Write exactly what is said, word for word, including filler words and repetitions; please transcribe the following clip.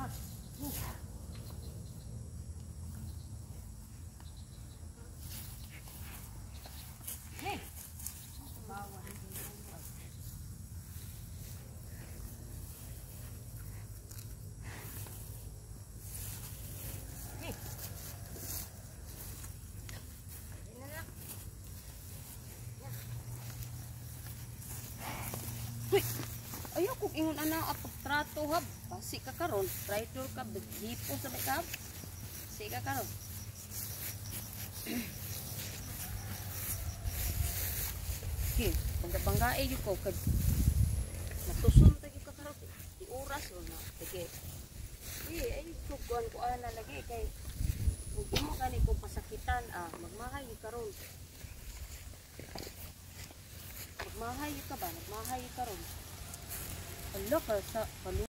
Ayaw kung ingon ana apag trato hab. Basi ka karon, traitor ka, hipo sa may kab. Basi ka karon. Okay, bangga-banggae yung ko kag natusun tayo ka karon. Di oras o na. Sige. Eh, ay tuguan ko ana lagi kay kung mo gani kung pasakitan, ah, magmahay yung karon. Magmahay ka ba? Magmahay ka ron. Hello, sa